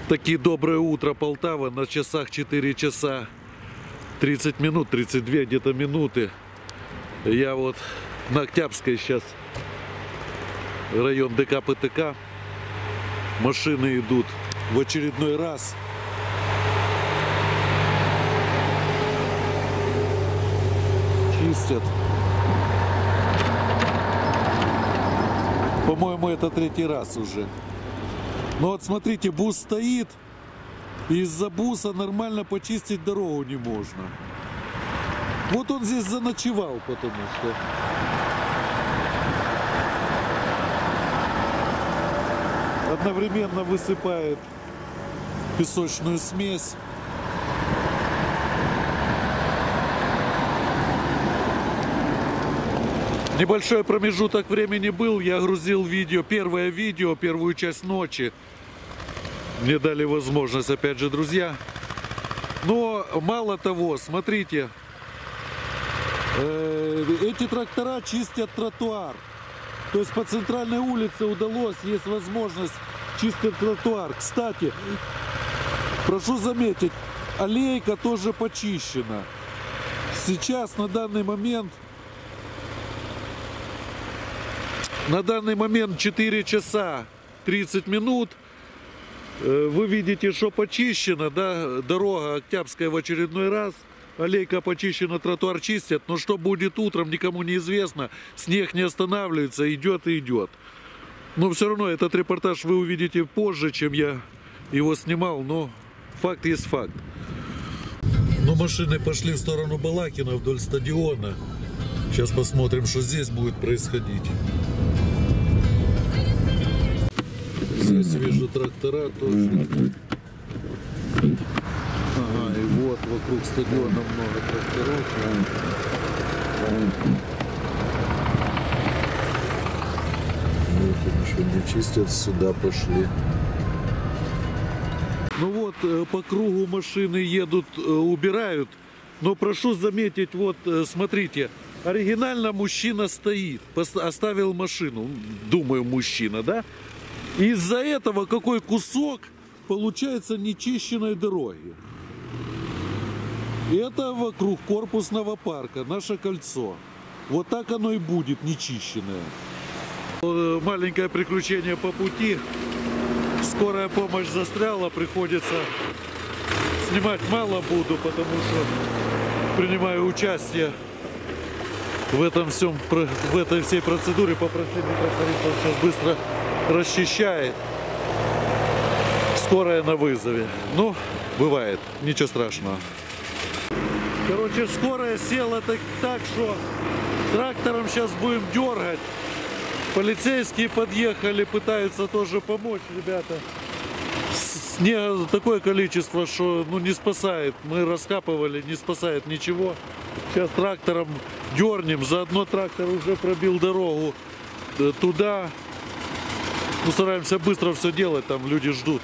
Такие доброе утро, Полтава. На часах 4 часа 30 минут, 32 где-то минуты. Я вот на Октябрьской сейчас, район ДК-ПТК. Машины идут в очередной раз. Чистят. По-моему, это третий раз уже. Но вот смотрите, бус стоит, и из-за буса нормально почистить дорогу не можно. Вот он здесь заночевал, потому что... Одновременно высыпает песочную смесь. Небольшой промежуток времени был, я грузил видео, первую часть ночи. Мне дали возможность, опять же, друзья. Но мало того, смотрите, эти трактора чистят тротуар. То есть по центральной улице удалось, есть возможность чистить тротуар. Кстати, прошу заметить, аллейка тоже почищена. Сейчас на данный момент 4 часа 30 минут. Вы видите, что почищена, да, дорога Октябрьская в очередной раз. Аллейка почищена, тротуар чистят. Но что будет утром, никому не известно. Снег не останавливается, идет и идет. Но все равно этот репортаж вы увидите позже, чем я его снимал. Но факт есть факт. Но машины пошли в сторону Балакина, вдоль стадиона. Сейчас посмотрим, что здесь будет происходить. Здесь вижу трактора тоже. Ага, и вот вокруг стадиона много тракторов. Вот они что не чистят, сюда пошли. Ну вот, по кругу машины едут, убирают. Но прошу заметить, вот, смотрите, оригинально мужчина стоит, оставил машину. Думаю, мужчина, да? Из-за этого какой кусок получается нечищенной дороги. Это вокруг корпусного парка, наше кольцо. Вот так оно и будет, нечищенное. Маленькое приключение по пути. Скорая помощь застряла, приходится снимать мало буду, потому что принимаю участие в этом всем, в этой всей процедуре. Попросили тракториста, он сейчас быстро расчищает. Скорая на вызове. Ну, бывает, ничего страшного. Короче, скорая села так, что трактором сейчас будем дергать. Полицейские подъехали, пытаются тоже помочь, ребята. Снега такое количество, что ну, не спасает. Мы раскапывали, не спасает ничего. Сейчас трактором дернем. Заодно трактор уже пробил дорогу туда. Ну, стараемся быстро все делать, там люди ждут.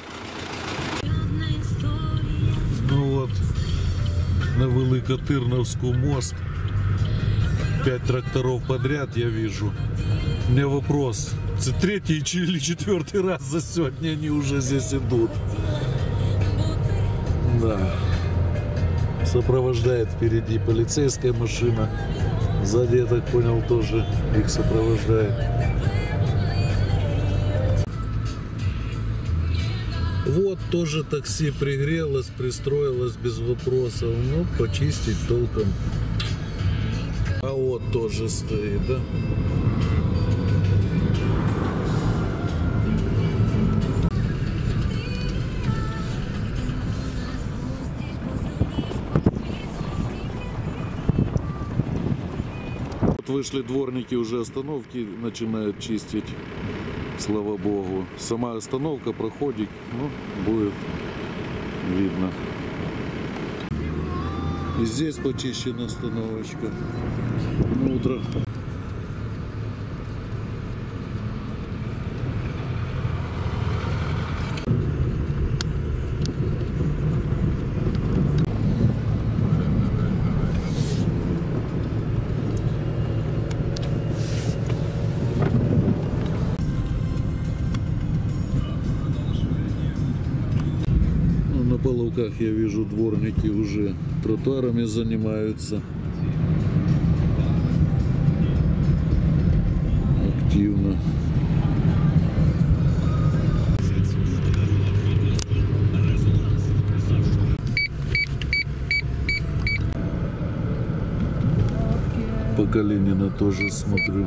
Ну вот, на Великотырновскую мост. 5 тракторов подряд я вижу. У меня вопрос. Третий или четвертый раз за сегодня они уже здесь идут. Да. Сопровождает впереди полицейская машина. Сзади, я так понял, тоже их сопровождает. Вот тоже такси пригрелось, пристроилось без вопросов. Ну, почистить толком. А вот тоже стоит, да? Вот вышли дворники, уже остановки начинают чистить. Слава богу. Сама остановка проходит, ну, будет видно. И здесь почищена остановочка. Утро. Половках я вижу, дворники уже тротуарами занимаются активно. По Калинина тоже смотрю.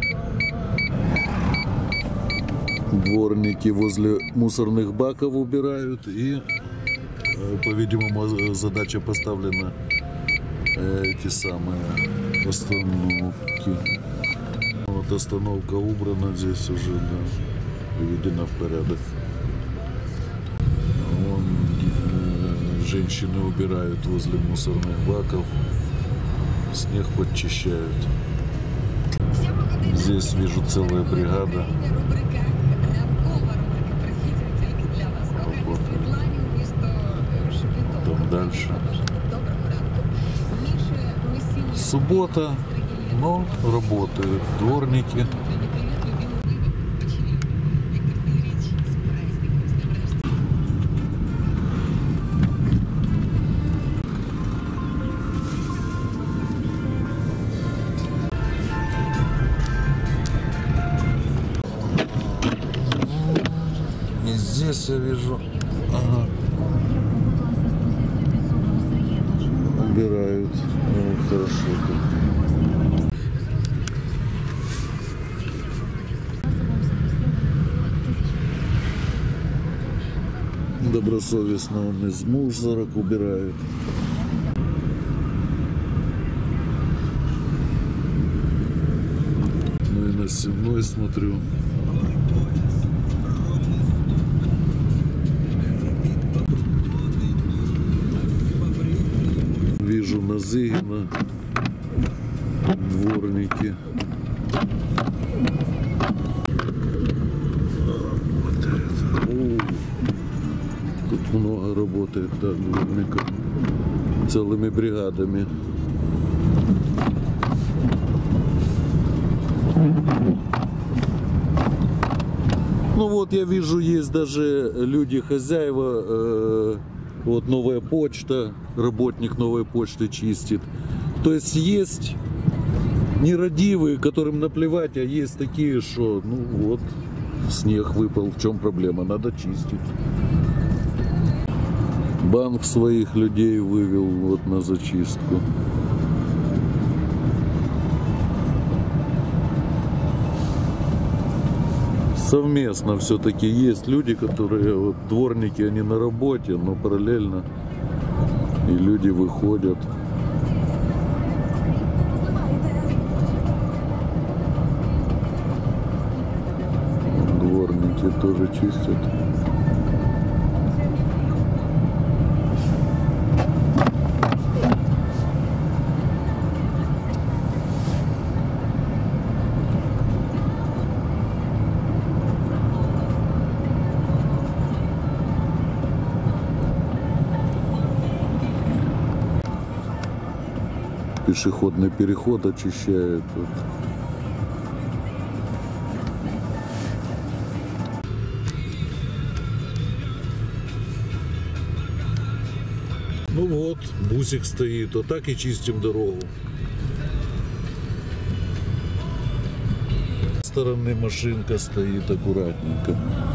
Дворники возле мусорных баков убирают, и, по-видимому, задача поставлена эти самые остановки. Вот остановка убрана, здесь уже, да, приведена в порядок. Вон, женщины убирают возле мусорных баков, снег подчищают. Здесь вижу целая бригада. Там дальше. Суббота, но работают дворники. И здесь я вижу, ага, убирают. Ну, хорошо. Добросовестно он из мусорок убирает. Ну и на Сенной смотрю. Вижу на Зыгина дворники. Тут много работает, да, дворников целыми бригадами. Ну вот я вижу, есть даже люди-хозяева, вот новая почта, работник новой почты чистит. То есть нерадивые, которым наплевать, а есть такие, что, ну вот, снег выпал, в чем проблема, надо чистить. Банк своих людей вывел вот на зачистку. Совместно все-таки есть люди, которые, вот, дворники, они на работе, но параллельно и люди выходят. Дворники тоже чистят. Пешеходный переход очищают. Ну вот, бусик стоит, а так и чистим дорогу. С стороны машинка стоит аккуратненько.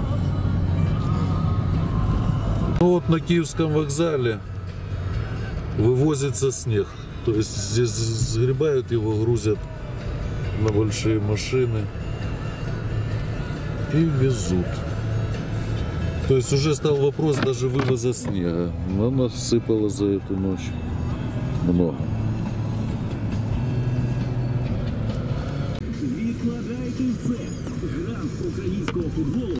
Ну вот на Киевском вокзале вывозится снег. То есть здесь сгребают его, грузят на большие машины и везут. То есть уже стал вопрос даже вывоза снега. Но насыпало за эту ночь много. Відкладайте все. Грант українського футболу.